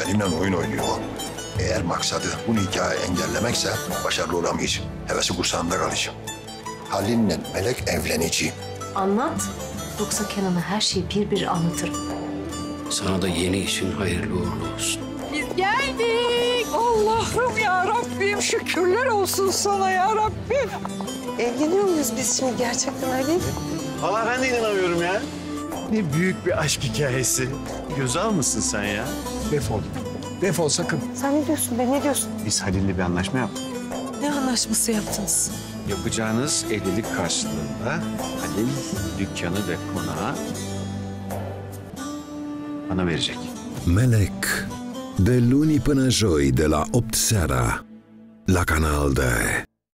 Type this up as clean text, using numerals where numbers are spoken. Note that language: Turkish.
Benimle oyun oynuyor o. Eğer maksadı bu nikahı engellemekse başarılı olamayacağım. Hevesi kursağımda kalacağım. Halil'le Melek evleneceğim. Anlat. Yoksa Kenan'a her şeyi bir anlatırım. Sana da yeni işin hayırlı uğurlu olsun. Biz geldik. Allah'ım ya Rabbim, şükürler olsun sana ya Rabbim. Evleniyor muyuz biz şimdi gerçekten Ali? Valla ben de inanamıyorum ya. Ne büyük bir aşk hikayesi. Göz almışsın sen ya. Defol. Defol sakın. Sen ne diyorsun be, ne diyorsun? Biz Halil'le bir anlaşma yaptık. Ne anlaşması yaptınız? Yapacağınız evlilik karşılığında Halil dükkanı ve konağı bana verecek. Melek, de luni până joi de la 8 seara, la Canal D.